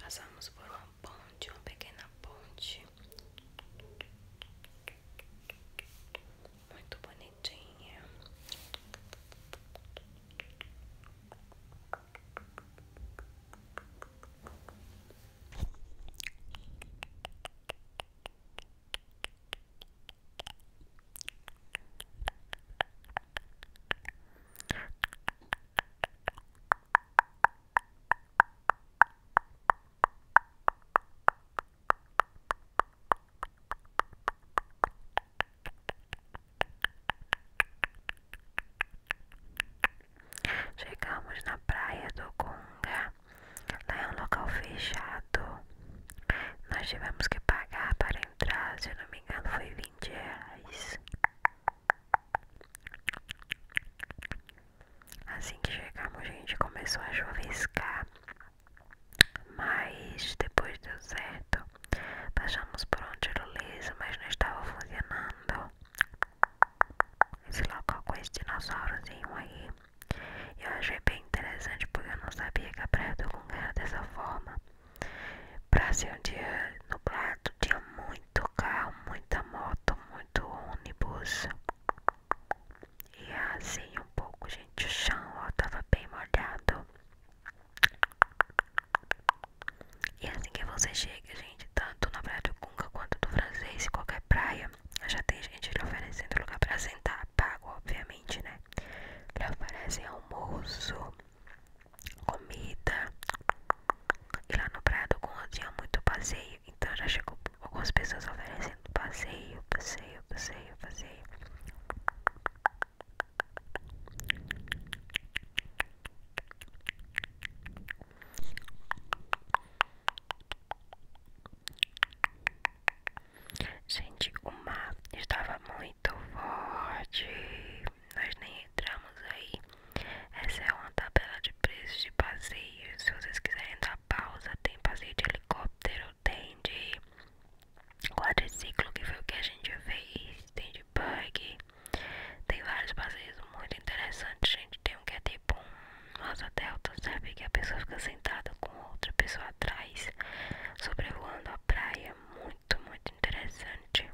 Passamos por uma ponte, uma pequena ponte, muito bonitinha. Chegamos na praia do Gunga. Lá é um local fechado. Nós tivemos que pagar para entrar, se eu não me engano foi R$ 20. Assim que chegamos, a gente começou a chuviscar, mas depois deu certo. Passamos por um tirolesa, mas não estava funcionando. Esse local com esse dinossaurozinho aí, eu achei bem interessante porque eu não sabia que a Praia do Gunga era dessa forma. Pra ser um dia nublado, tinha muito carro, muita moto, muito ônibus. E assim um pouco, gente, o chão ó, tava bem molhado. E assim que você chega, gente, tanto na Praia do Gunga quanto do Francês, em qualquer praia, já tem gente lhe oferecendo lugar pra sentar, pago, obviamente, né? Lhe oferecem almoço, comida. E lá no Praia do Gunga tinha muito passeio, então já chegou algumas pessoas oferecendo passeio, passeio, passeio, passeio. Gente, o mar estava muito forte. Nós nem entramos aí. Essa é uma tabela de preços de passeio. Se vocês quiserem dar pausa, tem passeio de helicóptero, tem de quadriciclo, que foi o que a gente fez, tem de buggy, tem vários passeios muito interessantes, gente. Tem um que é tipo um asa delta, sabe? Que a pessoa fica sentada com outra pessoa atrás, sobrevoando a praia. Muito, muito interessante.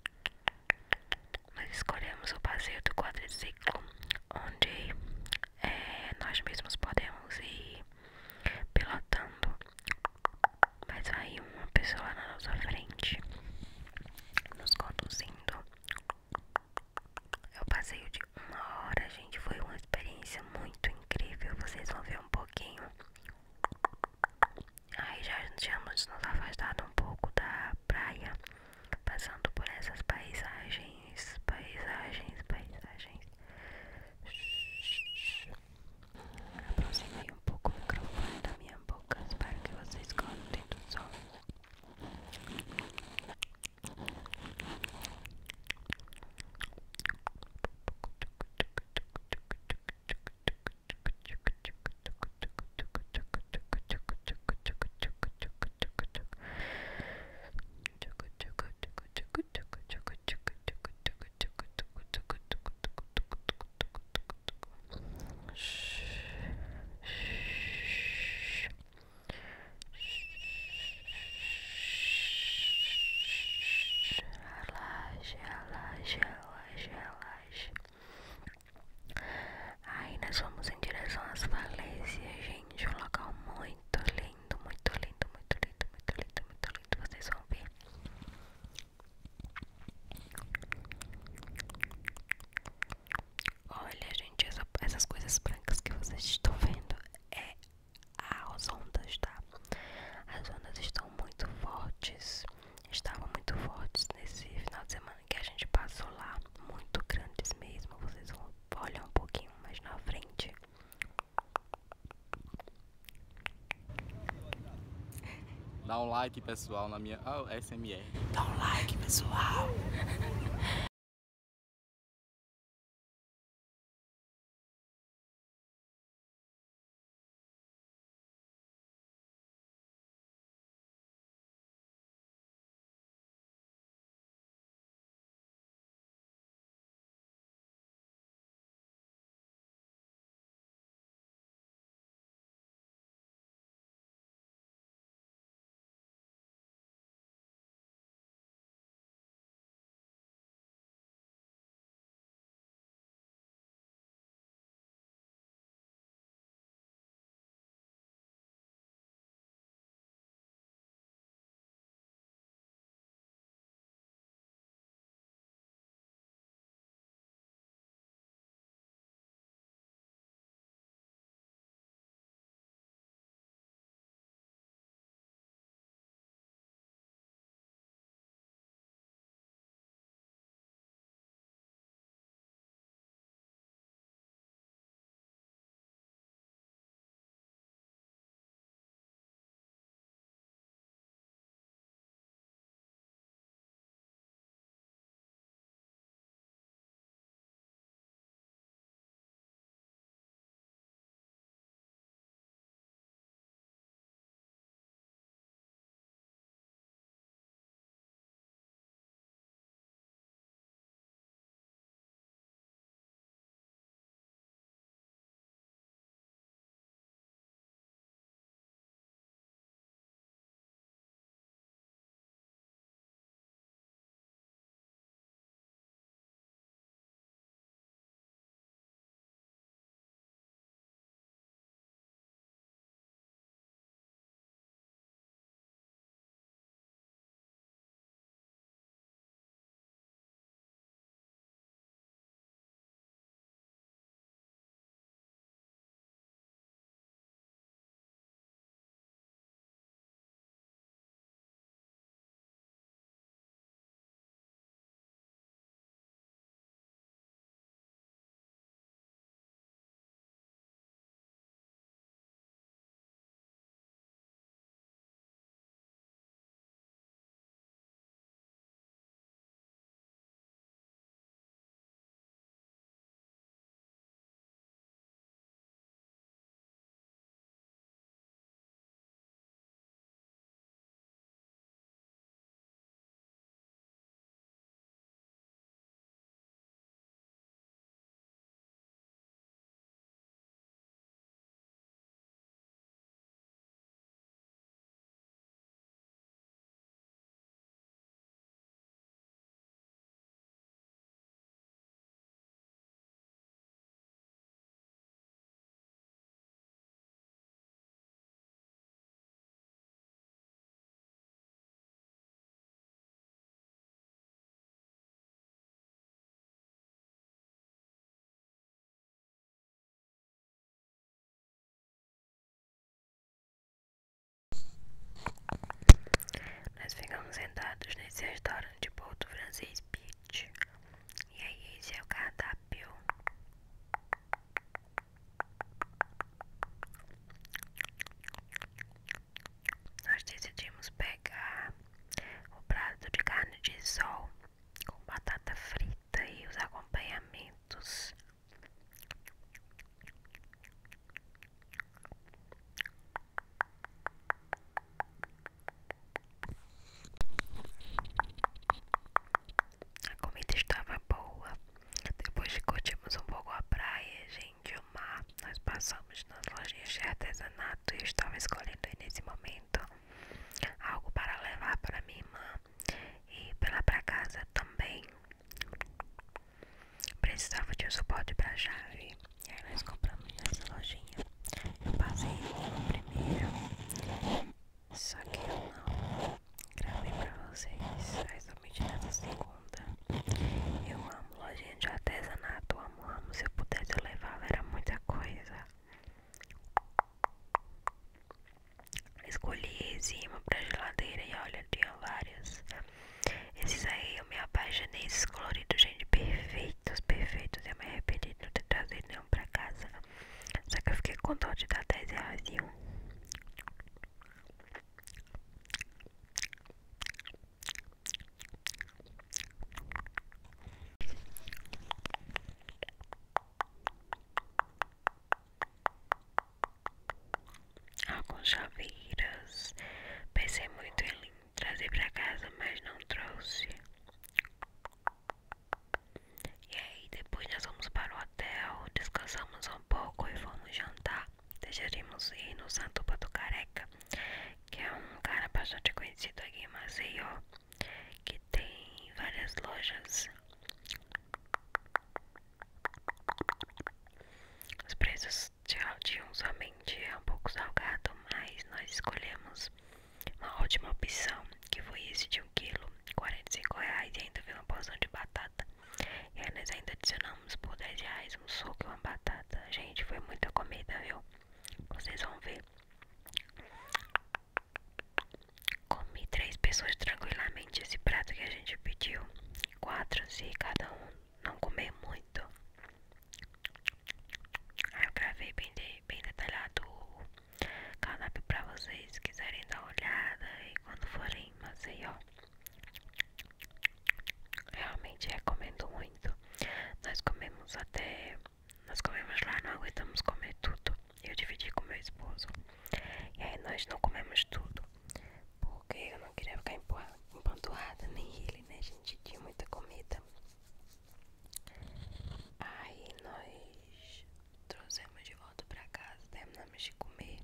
Nós escolhemos o passeio do quadriciclo, onde nós mesmos podemos ir pilotando, mas vai uma pessoa na nossa frente nos conduzindo. É o passeio de 1 hora, gente. Foi uma experiência muito incrível. Vocês vão ver um pouquinho. Aí já tínhamos nos afastado um pouco da praia, passando por essas paisagens, paisagens, paisagens. Aproximei um pouco o microfone da minha boca para que vocês gostem do som. Relaxe, relaxe, relaxe, relaxe. Aí nós vamos em direção às falésias, gente. Um local muito lindo, muito lindo, muito lindo, muito lindo, muito lindo. Vocês vão ver. Olha, gente, essas coisas brancas que vocês estão vendo é as ondas, tá? As ondas estão muito fortes. Estavam muito fortes nesse final de semana que a gente passou lá. Muito grandes mesmo. Vocês vão olhar um pouquinho mais na frente. Dá um like, pessoal, na minha SMR. Dá um like, pessoal. esse restaurante Porto Francês Beach. E aí esse é o cardápio. Nós decidimos pegar o prato de carne de sol com batata frita e os acompanhamentos. A comida estava boa. Depois de curtirmos um pouco a praia, gente, o mar, nós passamos nas lojinhas de artesanato e eu estava escolhendo aí nesse momento algo para levar para minha irmã e para casa também. Precisava de um suporte para chave. E aí nós compramos nessa lojinha. Eu passei no primeiro, só que eu não gravei pra vocês. Aí somente nessa segunda. Eu amo lojinha de artesanato, amo. Se eu pudesse eu levava, era muita coisa. Escolhi esse imã pra geladeira e olha, tinha vários. Esses aí eu me apaixonei, esses coloridos, gente, perfeitos, perfeitos. Eu me arrependi de não ter trazido nenhum pra casa. Só que eu fiquei com dó de dar R$10 em um. Alguns chaveiros. Pensei muito em trazer pra casa, mas não trouxe. E aí depois nós fomos para o hotel, descansamos um pouco e fomos jantar. Decidimos ir no Santuba do Careca, que é um cara bastante conhecido aqui em Maceió, que tem várias lojas. Os preços de um somente é um pouco salgado, mas nós escolhemos uma ótima opção, que foi esse de 1 quilo, R$45, e ainda veio uma porção de batata. E aí nós ainda adicionamos por R$10 um suco e uma batata. Gente, foi muita comida, viu? Vocês vão ver. Comi 3 pessoas tranquilamente esse prato que a gente pediu. 4 se cada um não comer muito. Aí eu gravei bem detalhado o cardápio pra vocês, se quiserem dar uma olhada e quando forem em Maceió. Realmente recomendo muito. Nós comemos até... Nós comemos lá, não aguentamos comer tudo. Eu dividi com meu esposo. E aí nós não comemos tudo, porque eu não queria ficar empanturrada, nem ele, né? A gente tinha muita comida. Aí nós trouxemos de volta pra casa, terminamos de comer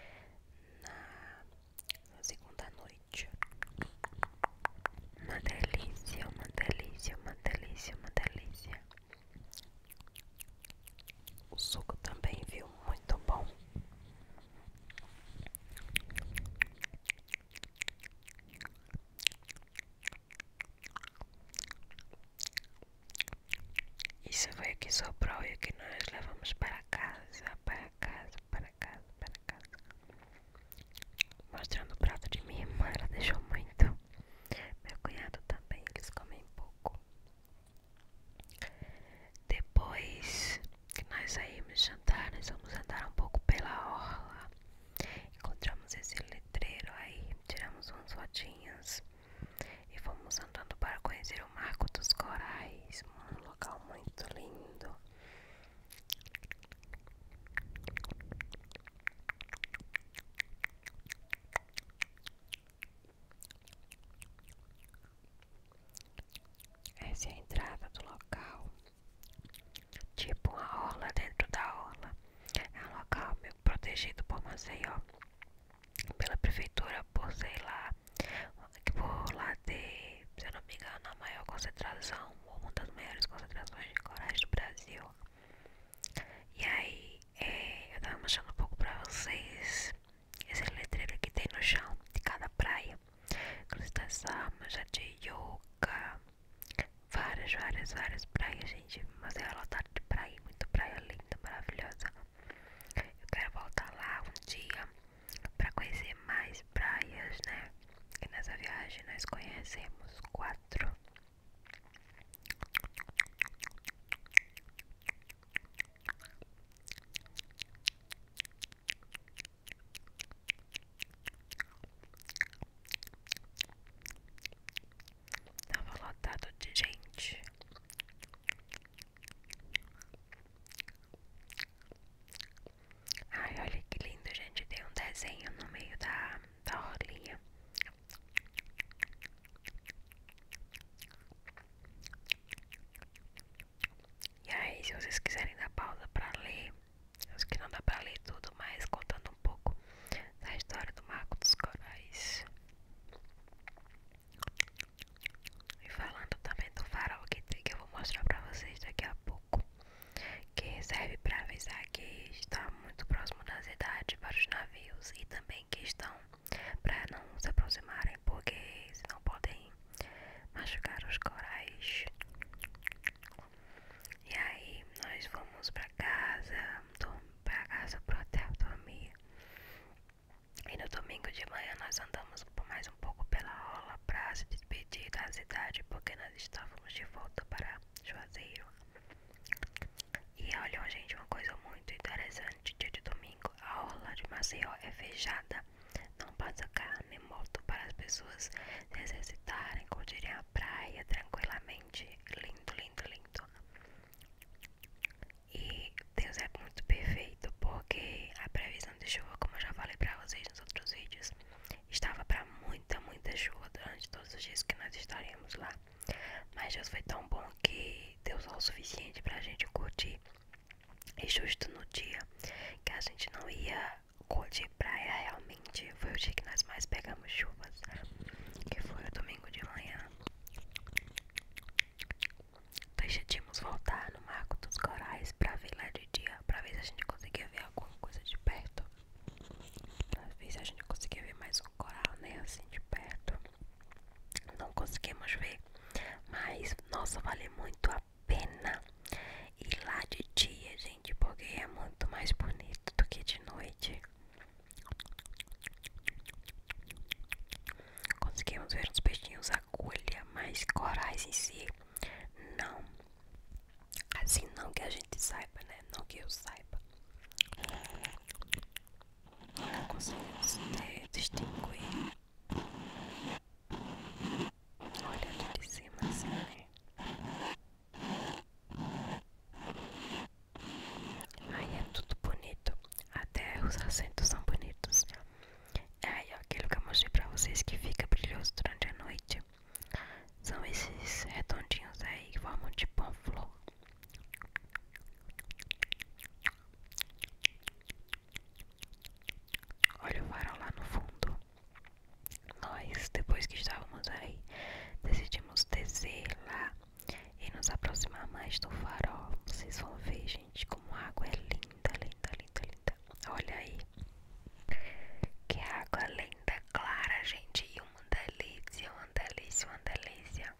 na segunda noite. Uma delícia, uma delícia, uma delícia, uma delícia. O suco também, viu? Muito bom. Isso foi o que sobrou e o que nós levamos para casa, para casa, para casa, para casa. Mostrando o prato de minha irmã, ela deixou muito. Meu cunhado também, eles comem pouco. Depois que nós saímos jantar, nós vamos andar um pouco pela orla. Encontramos esse letreiro aí, tiramos umas fotinhas e fomos andando para conhecer o Marco dos Corais, um local muito lindo. Essa é a entrada do local, tipo uma orla dentro da orla. É um local meio protegido por Maceió, pela prefeitura, por sei lá, por lá ter, se eu não me engano, a maior concentração, ou uma das maiores concentrações de corais do Brasil. E aí, eu tava mostrando um pouco pra vocês esse letreiro que tem no chão de cada praia. Cruz das Salmas, a Tijuca, várias praias, gente. Mas é lotado de praia, muita praia linda, maravilhosa. Eu quero voltar lá um dia pra conhecer mais praias, né? E nessa viagem nós conhecemos desenho no meio da orlinha. E aí, se vocês quiserem dar pausa pra ler, acho que não dá pra ler tudo, mas contando um pouco da história do Marco dos Corais. E falando também do farol que eu vou mostrar pra vocês daqui a pouco, que serve pra avisar que está muito próximo da cidade para os navios e também que estão para não se aproximarem, porque senão podem machucar os corais. E aí nós fomos pra casa, pro hotel dormir. E no domingo de manhã nós andamos mais um pouco pela orla pra se despedir da cidade, porque nós estávamos de volta para Juazeiro. E olha, gente, uma coisa muito interessante: dia de domingo a orla de Maceió é fechada, não passa carro nem moto, para as pessoas se exercitarem, curtirem a praia tranquilamente. Lindo, lindo, lindo. E Deus é muito perfeito, porque a previsão de chuva, como eu já falei pra vocês nos outros vídeos, estava pra muita, muita chuva durante todos os dias que nós estaríamos lá. Mas Deus foi tão bom que deu só o suficiente pra gente curtir. E justo no dia que a gente não ia curtir praia, realmente foi o dia que nós mais pegamos chuvas, que foi o domingo de manhã. Decidimos voltar no Marco dos Corais pra ver lá de dia, pra ver se a gente conseguia ver alguma coisa de perto, pra ver se a gente conseguia ver mais um coral, né, assim de perto. Não conseguimos ver, mas nossa, vale muito a pena ir lá de dia, gente, porque é muito mais bonito do que de noite. Conseguimos ver uns peixinhos agulha, mas corais em si não. Assim, não que a gente saiba, né? Não que eu saiba. Não conseguimos distinguir. Olhando de cima assim, né? Aí é tudo bonito. Até os assentos são bonitos. Aí aquilo que eu mostrei pra vocês que fica brilhoso durante a noite são esses redondinhos aí que formam tipo uma flor. Olha o farol lá no fundo. Nós, depois que estávamos aí, decidimos descer lá e nos aproximar mais do farol. Vocês vão ver, gente, como a água é linda, linda, linda, linda. Olha aí. Que água linda, clara, gente. E uma delícia, uma delícia, uma delícia.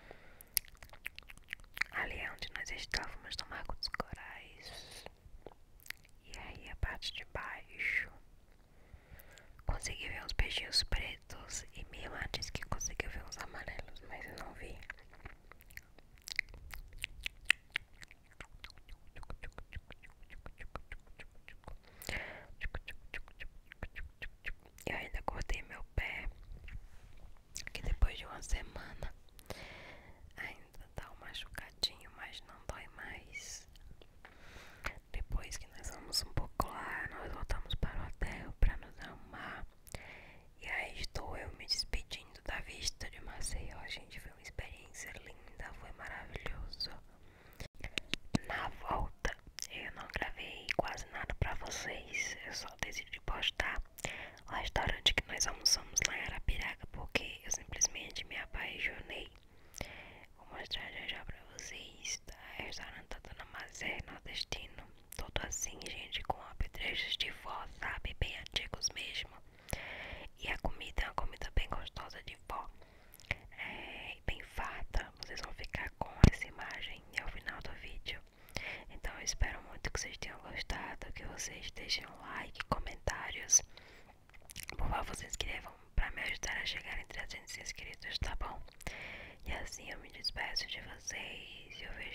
Ali é onde nós estávamos, no Marco dos Corais. E aí a parte de baixo, consegui ver uns peixinhos pretos. E minha irmã disse que conseguiu ver uns amarelos, mas eu não vi. Eu ainda cortei meu pé, que depois de uma semana ainda dá um machucadinho, mas não dói mais. Depois que nós vamos um pouco lá, nós voltamos para o hotel para nos arrumar. E aí estou eu me despedindo da vista de Maceió. Gente, foi uma experiência linda, foi maravilhoso. Na volta eu não gravei quase nada pra vocês, eu só decidi postar o restaurante que nós almoçamos lá em Arapiraca, porque eu simplesmente me apaixonei. Vou mostrar já pra vocês, tá? Restaurante da Dona Mazé, nordestino, todo assim, gente, com apetrechos de vó, sabe, bem antigos mesmo. E a comida é uma comida bem gostosa de vó, bem farta. Vocês vão ficar com essa imagem ao final do vídeo. Então eu espero muito que vocês tenham gostado, que vocês deixem um like, comentários. Por favor, vocês inscrevam pra me ajudar a chegar em 300 inscritos, tá bom? E assim eu me despeço de vocês. Eu vejo